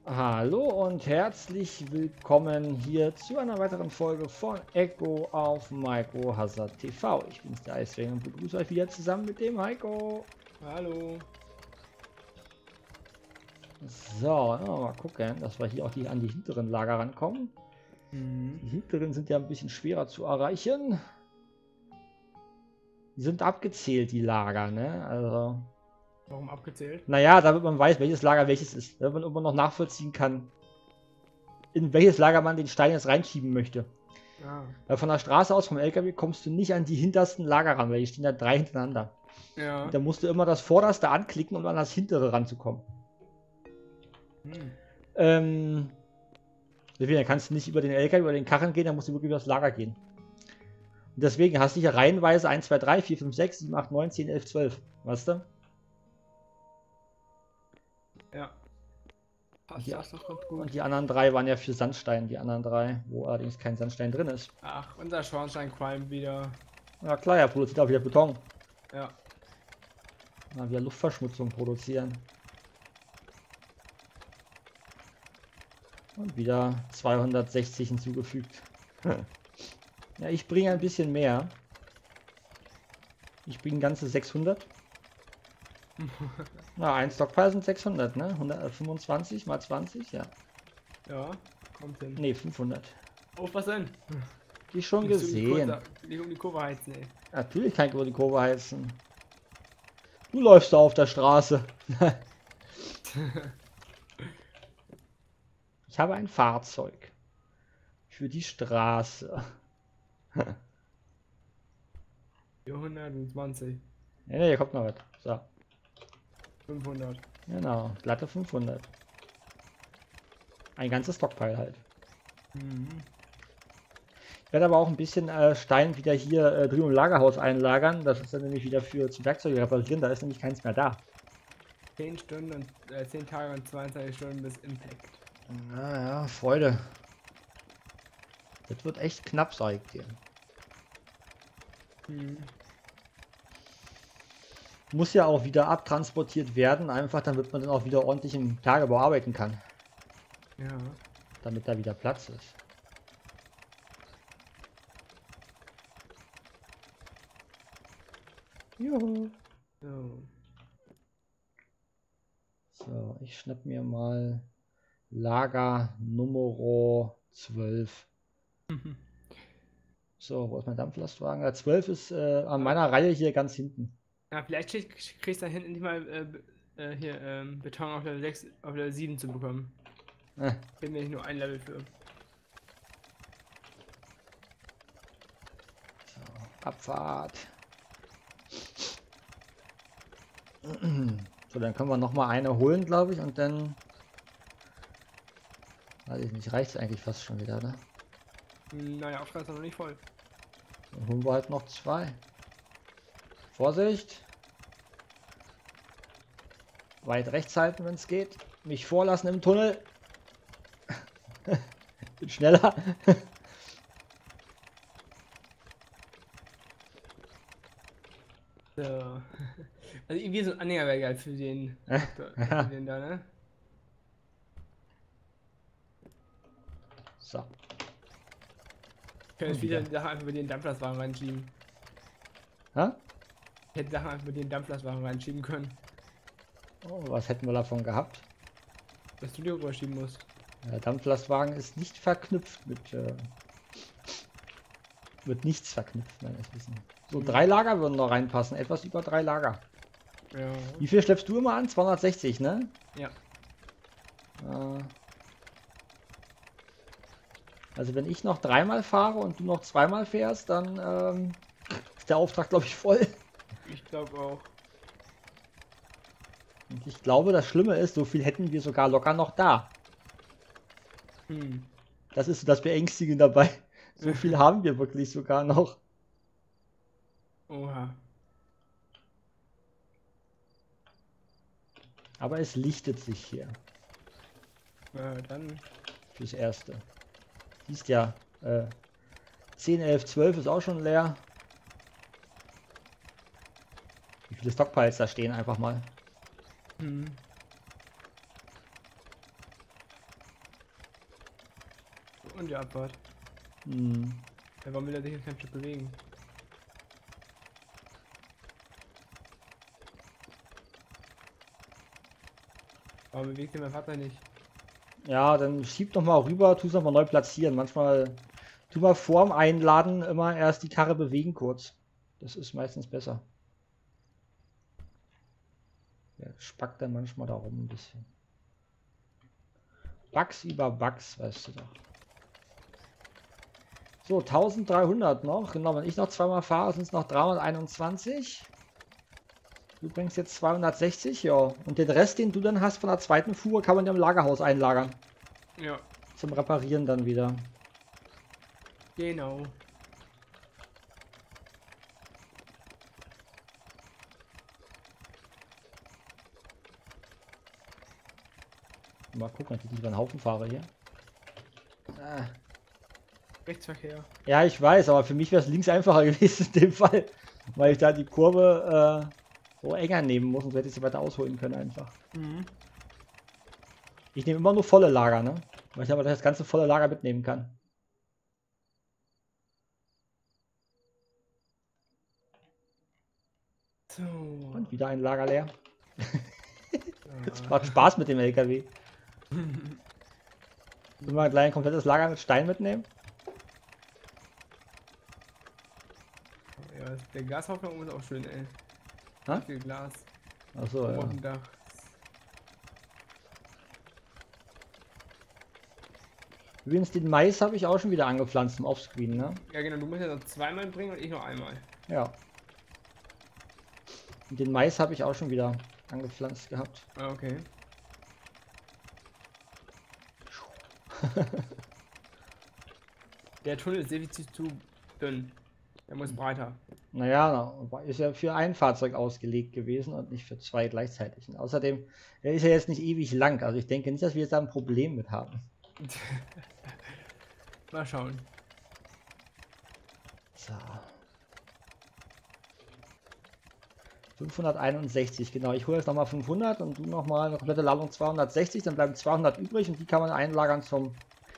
Hallo und herzlich willkommen hier zu einer weiteren Folge von Echo auf Maiko Hazard TV. Ich bin's, der Eisring, und begrüße euch wieder zusammen mit dem Heiko. Hallo. So, mal gucken, dass wir hier auch an die hinteren Lager rankommen. Die hinteren sind ja ein bisschen schwerer zu erreichen. Die sind abgezählt, die Lager, ne? Also. Warum abgezählt? Naja, damit man weiß, welches Lager welches ist. Damit man immer noch nachvollziehen kann, in welches Lager man den Stein jetzt reinschieben möchte. Ah. Weil von der Straße aus, vom LKW, kommst du nicht an die hintersten Lager ran, weil die stehen da 3 hintereinander. Ja. Und da musst du immer das vorderste anklicken, um an das hintere ranzukommen. Deswegen kannst du nicht über den LKW, über den Karren gehen, dann musst du wirklich über das Lager gehen. Und deswegen hast du hier reihenweise 1, 2, 3, 4, 5, 6, 7, 8, 9, 10, 11, 12. Weißt du? Ja. Passt das doch ganz gut. Und die anderen 3 waren ja für Sandstein, die anderen 3, wo allerdings kein Sandstein drin ist. Ach, unser Schornstein qualmt wieder. Na klar, er produziert auch wieder Beton. Ja. Mal wieder Luftverschmutzung produzieren. Und wieder 260 hinzugefügt. Ja, ich bringe ein bisschen mehr. Ich bringe ganze 600. Na, ein Stockpile sind 600, ne? 125 mal 20, ja. Ja, kommt hin. Ne, 500. Oh, was denn? Die schon gesehen. Nicht um die Kurve heizen, ey. Natürlich kann ich über die Kurve heizen. Du läufst da auf der Straße. Ich habe ein Fahrzeug. Für die Straße. 420. Ne, hier kommt noch was. So. 500. Genau, glatte 500. Ein ganzes Stockpile halt. Ich werde aber auch ein bisschen Stein wieder hier drüben im Lagerhaus einlagern. Das ist dann nämlich wieder für zum Werkzeuge reparieren. Da ist nämlich keins mehr da. 10 Stunden und 10 Tage und 22 Stunden bis Impact. Naja, Freude. Das wird echt knapp, sag ich dir. Muss ja auch wieder abtransportiert werden, einfach damit man dann auch wieder ordentlich im Tagebau arbeiten kann. Ja. Damit da wieder Platz ist. Juhu. So. So, ich schnapp mir mal Lager Nummer 12. So, wo ist mein Dampflastwagen? Ja, 12 ist an meiner Reihe hier ganz hinten. Ja, vielleicht kriegst du da hinten nicht mal hier Beton auf Level 6, auf Level 7 zu bekommen. Bin nämlich nur ein Level für. So, Abfahrt. So, dann können wir noch mal eine holen, glaube ich, und dann, weiß ich nicht, reicht es eigentlich fast schon wieder, oder? Naja, Auftrag ist noch nicht voll. Dann holen wir halt noch 2. Vorsicht! Weit rechts halten, wenn es geht. Mich vorlassen im Tunnel. Bin schneller. So. Also irgendwie so ein Anhänger wäre geil für den, für den da, ne? So. Ich könnte viele Sachen einfach über den Dampflastwagen reinschieben. Hä? Ich hätte Sachen einfach über den Dampflastwagen reinschieben können. Oh, was hätten wir davon gehabt? Dass du dir rüberschieben musst. Der Dampflastwagen ist nicht verknüpft mit nichts verknüpft, meines Wissens. So 3 Lager würden noch reinpassen, etwas über 3 Lager. Ja. Wie viel schleppst du immer an? 260, ne? Ja. Also wenn ich noch 3-mal fahre und du noch 2-mal fährst, dann ist der Auftrag, glaube ich, voll. Ich glaube auch. Und ich glaube, das Schlimme ist, so viel hätten wir sogar locker noch da. Das ist so das Beängstigende dabei. So viel haben wir wirklich sogar noch. Oha. Aber es lichtet sich hier. Dann. Fürs Erste. Siehst ja, 10, 11, 12 ist auch schon leer. Wie viele Stockpiles da stehen einfach mal. Und die Abfahrt. Hm. Ja, warum will er sich jetzt kein Stück bewegen? Warum bewegt sich mein Vater nicht? Ja, dann schieb noch mal rüber, tu es noch mal neu platzieren. Manchmal tu mal vorm Einladen immer erst die Karre bewegen kurz. Das ist meistens besser. Ja, spackt dann manchmal da rum ein bisschen. Bugs über Bugs, weißt du doch. So, 1300 noch. Genau, wenn ich noch zweimal fahre, sind es noch 321. Du bringst jetzt 260, ja. Und den Rest, den du dann hast von der zweiten Fuhr, kann man ja im Lagerhaus einlagern. Ja. Zum Reparieren dann wieder. Genau. Mal gucken, dass ich nicht über den Haufen fahre hier. Ah. Rechtsverkehr. Ja, ich weiß, aber für mich wäre es links einfacher gewesen in dem Fall. Weil ich da die Kurve so enger nehmen muss und so hätte ich sie weiter ausholen können einfach. Mhm. Ich nehme immer nur volle Lager, ne? Weil ich aber das ganze volle Lager mitnehmen kann. So. Und wieder ein Lager leer. Es macht Spaß mit dem LKW. Sollen wir gleich ein komplettes Lager mit Stein mitnehmen? Ja, der Gashaufen oben ist auch schön, ey. Ha? Viel Glas. Achso, Oben ja. auf dem Dach. Übrigens, den Mais habe ich auch schon wieder angepflanzt im Offscreen, ne? Ja genau, du musst ja noch zweimal bringen und ich noch einmal. Ja. Und den Mais habe ich auch schon wieder angepflanzt gehabt. Ah, okay. Der Tunnel ist definitiv zu dünn. Der muss breiter. Naja, ist ja für ein Fahrzeug ausgelegt gewesen und nicht für zwei gleichzeitig. Und außerdem, der ist ja jetzt nicht ewig lang. Also ich denke nicht, dass wir jetzt da ein Problem mit haben. Mal schauen. So. 561, genau. Ich hole jetzt nochmal 500 und du nochmal eine komplette Ladung 260. Dann bleiben 200 übrig und die kann man einlagern zum...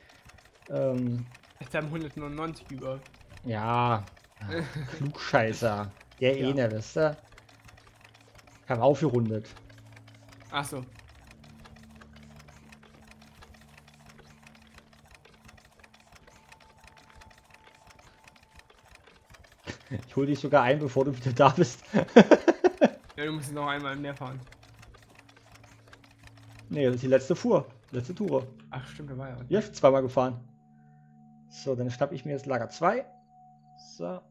Jetzt haben 199 über. Ja, Klugscheißer. Der Ja. ne, wisst ihr? Ich habe aufgerundet. Ach so. Ich hole dich sogar ein, bevor du wieder da bist. Ja, du musst noch einmal mehr fahren. Nee, das ist die letzte Fuhr. Letzte Tour. Ach stimmt, da war ja. Ja, zweimal gefahren. So, dann schnapp ich mir jetzt Lager 2. So.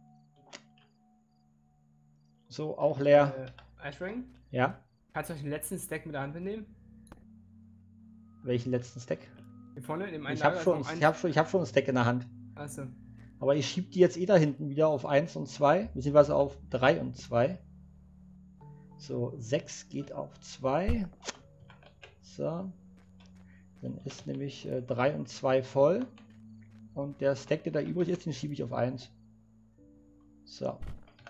So, auch leer. Ice-Ring? Ja. Kannst du euch den letzten Stack mit der Hand mitnehmen? Welchen letzten Stack? Hier vorne, in dem einen Ich habe Lager schon, ist noch ich hab schon einen Stack in der Hand. Achso. Aber ich schieb die jetzt da hinten wieder auf 1 und 2, beziehungsweise auf 3 und 2. So, 6 geht auf 2. So. Dann ist nämlich 3 und 2 voll. Und der Stack, der da übrig ist, den schiebe ich auf 1. So.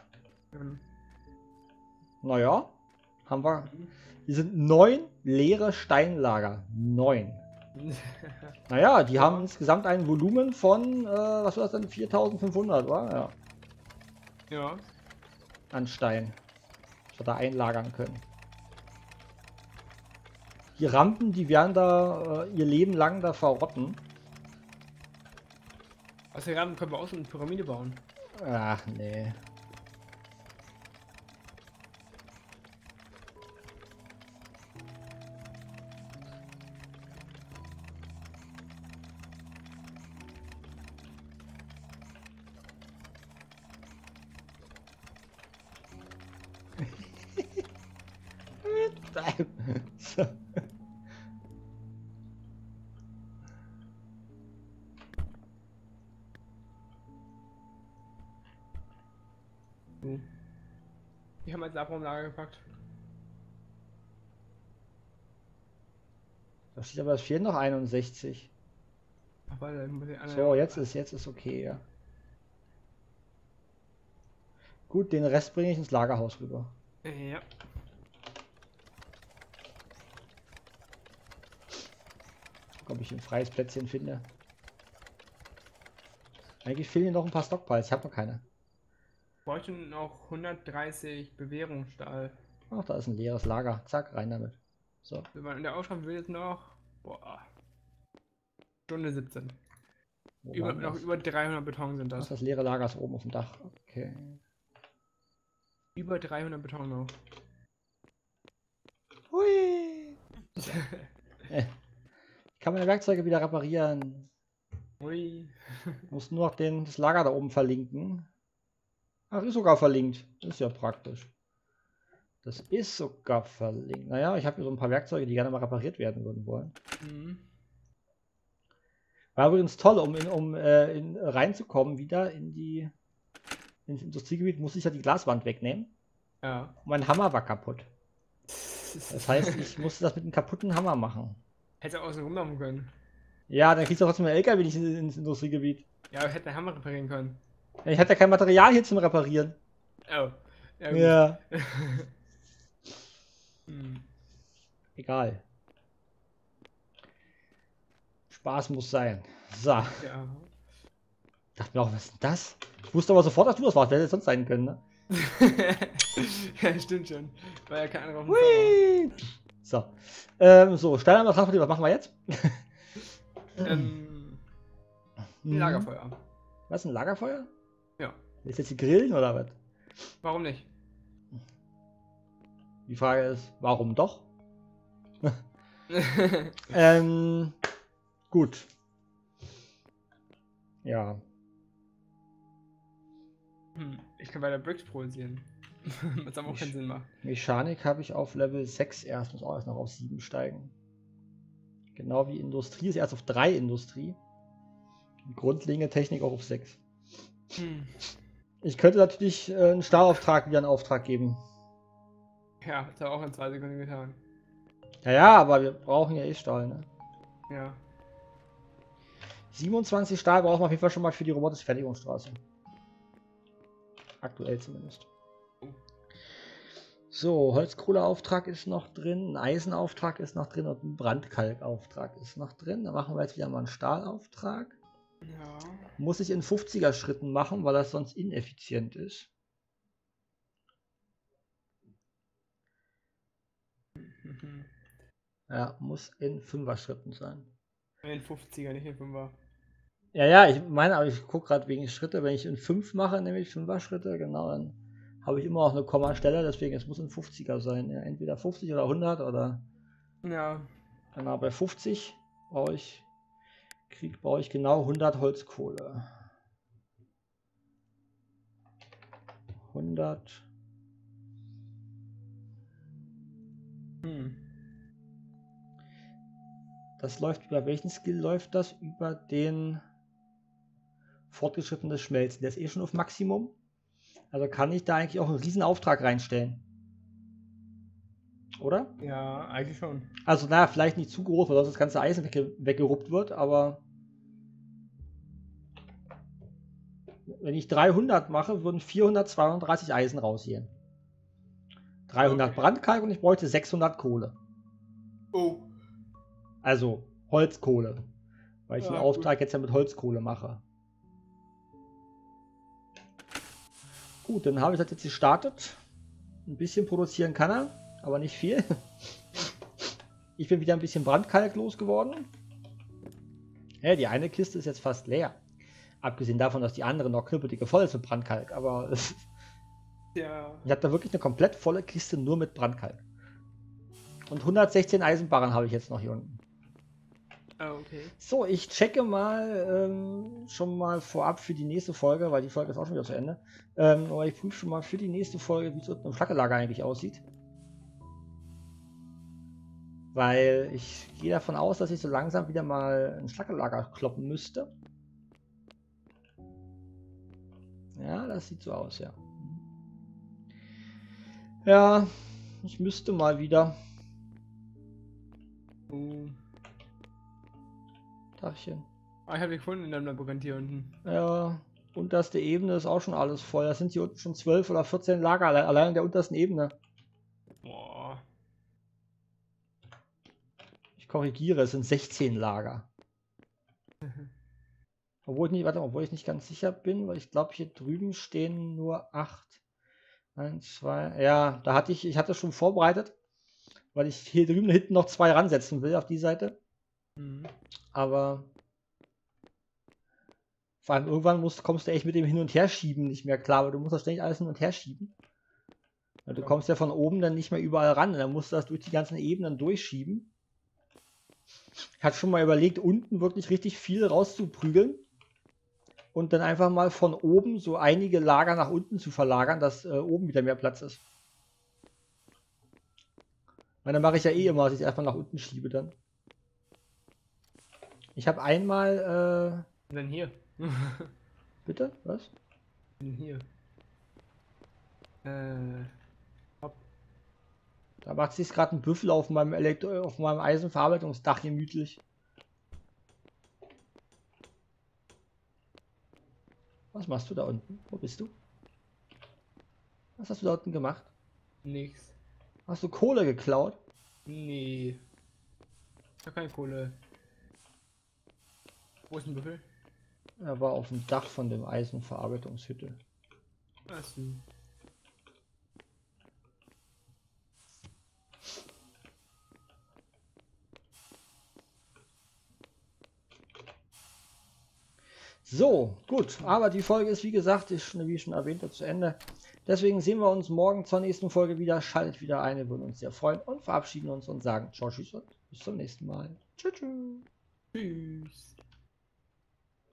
Naja, haben wir. Hier sind 9 leere Steinlager. 9. Naja, die haben insgesamt ein Volumen von, was war das denn? 4500, oder? Ja. Ja. An Stein. Was wir da einlagern können. Die Rampen, die werden da ihr Leben lang da verrotten. Aus der Rahmen können wir auch so eine Pyramide bauen. Ach, nee. So. Die haben wir ins Abraumlager gepackt. Da steht aber, es fehlen noch 61. Ach, warte, dann muss ich So, jetzt ist okay, ja. Gut, den Rest bringe ich ins Lagerhaus rüber. Ja. Ob ich ein freies Plätzchen finde. Eigentlich fehlen hier noch ein paar Stockpiles. Ich habe noch keine. Ich bräuchte noch 130 Bewährungsstahl. Ach, da ist ein leeres Lager. Zack, rein damit. So. Wenn man in der Ausschreibung will jetzt noch. Boah. Stunde 17. Wo war Noch das? über 300 Beton sind Ach, das. das leere Lager ist oben auf dem Dach. Okay. Über 300 Beton noch. Hui! So. Ich kann meine Werkzeuge wieder reparieren. Ui. Muss nur noch das Lager da oben verlinken. Ach, ist sogar verlinkt. Ist ja praktisch. Das ist sogar verlinkt. Naja, ich habe hier so ein paar Werkzeuge, die gerne mal repariert werden würden wollen. Mhm. War übrigens toll, um reinzukommen wieder ins Industriegebiet, musste ich ja die Glaswand wegnehmen. Ja. Und mein Hammer war kaputt. Das heißt, ich musste das mit einem kaputten Hammer machen. Hätte auch außen rumlaufen können. Ja, dann kriegst du trotzdem einen LKW nicht ins Industriegebiet. Ja, aber hätte den Hammer reparieren können. Ja, ich hatte ja kein Material hier zum Reparieren. Oh. Ja. Gut. Ja. Hm. Egal. Spaß muss sein. So. Ja. Ich dachte mir auch, was ist denn das? Ich wusste aber sofort, dass du das warst. Wer hätte es sonst sein können, ne? Ja, stimmt schon. War ja kein anderer auf dem Hui! So. So, Steinhammer transportiert, was machen wir jetzt? Ein Lagerfeuer. Was, ein Lagerfeuer? Ja. Willst du jetzt die grillen oder was? Warum nicht? Die Frage ist, warum doch? Gut. Ja. Ich kann weiter Bricks produzieren. Was aber auch keinen Sinn macht. Mechanik habe ich auf Level 6 erst, muss auch erst noch auf 7 steigen. Genau wie Industrie ist erst auf 3 Industrie. Grundlegende Technik auch auf 6. Ich könnte natürlich einen Stahlauftrag wieder einen Auftrag geben. Ja, das hat auch in 2 Sekunden getan. Ja, aber wir brauchen ja eh Stahl, ne? Ja. 27 Stahl brauchen wir auf jeden Fall schon mal für die robotische Fertigungsstraße. Aktuell zumindest. So, Holzkohleauftrag ist noch drin, ein Eisenauftrag ist noch drin und ein Brandkalkauftrag ist noch drin. Da machen wir jetzt wieder mal einen Stahlauftrag. Ja. Muss ich in 50er Schritten machen, weil das sonst ineffizient ist. Ja, muss in 5er Schritten sein. In 50er, nicht in 5er. Ja, ich meine, aber ich gucke gerade wegen Schritte. Wenn ich in 5 mache, nämlich 5er Schritte, genau, dann habe ich immer auch eine Kommastelle, deswegen es muss in 50er sein. Ja, entweder 50 oder 100 oder. Ja. Genau, bei 50 brauche ich genau 100 Holzkohle. 100. Das läuft über welchen Skill läuft das? Über den fortgeschrittenes Schmelzen. Der ist eh schon auf Maximum. Also kann ich da eigentlich auch einen riesen Auftrag reinstellen. Oder? Ja, eigentlich schon. Also naja, vielleicht nicht zu groß, weil sonst das ganze Eisen weggeruppt wird, aber wenn ich 300 mache, würden 432 Eisen rausgehen. 300 Okay. Brandkalk und ich bräuchte 600 Kohle. Oh. Also Holzkohle. Weil ich den Ja, Auftrag jetzt ja mit Holzkohle mache. Gut, dann habe ich das jetzt gestartet. Ein bisschen produzieren kann er, aber nicht viel. Ich bin wieder ein bisschen Brandkalk losgeworden. Ja, die eine Kiste ist jetzt fast leer. Abgesehen davon, dass die andere noch knüppeldicke voll ist mit Brandkalk. Aber Ja. ich habe da wirklich eine komplett volle Kiste nur mit Brandkalk. Und 116 Eisenbarren habe ich jetzt noch hier unten. Oh, okay. So, ich checke mal schon mal vorab für die nächste Folge, weil die Folge ist auch schon wieder zu Ende. Aber ich prüfe schon mal für die nächste Folge, wie es unten im Flaggelager eigentlich aussieht. Weil ich gehe davon aus, dass ich so langsam wieder mal ein Flaggelager kloppen müsste. Ja, das sieht so aus, ja. Ja, ich müsste mal wieder. Tachchen. Ah, ich habe dich gefunden in deinem Labyrinth hier unten. Ja, unterste Ebene ist auch schon alles voll. Das sind hier unten schon 12 oder 14 Lager, allein in der untersten Ebene. Boah. Ich korrigiere, es sind 16 Lager. Obwohl ich nicht ganz sicher bin, weil ich glaube, hier drüben stehen nur 8. 1, 2. Ja, ich hatte schon vorbereitet, weil ich hier drüben hinten noch 2 ransetzen will auf die Seite. Mhm. Aber vor allem irgendwann kommst du echt mit dem Hin- und Herschieben nicht mehr klar, weil du musst das ständig alles hin und her schieben. Weil du kommst ja von oben dann nicht mehr überall ran, und dann musst du das durch die ganzen Ebenen durchschieben. Ich hatte schon mal überlegt, unten wirklich richtig viel rauszuprügeln und dann einfach mal von oben so einige Lager nach unten zu verlagern, dass oben wieder mehr Platz ist. Weil dann mache ich ja eh immer, dass ich erstmal nach unten schiebe dann. Ich habe einmal. Und dann hier. Bitte? Was? Und hier. Hopp. Da macht sich gerade ein Büffel auf meinem auf meinem Eisenverarbeitungsdach gemütlich. Was machst du da unten? Wo bist du? Was hast du da unten gemacht? Nix. Hast du Kohle geklaut? Nee. Ich hab keine Kohle. Wo ist ein Büffel? Er war auf dem Dach von dem Eisenverarbeitungshütte. Achso. So, gut. Aber die Folge ist, wie gesagt, wie schon erwähnt, zu Ende. Deswegen sehen wir uns morgen zur nächsten Folge wieder. Schaltet wieder ein, wir würden uns sehr freuen und verabschieden uns und sagen ciao, tschüss und bis zum nächsten Mal. Tschüss. Tschüss.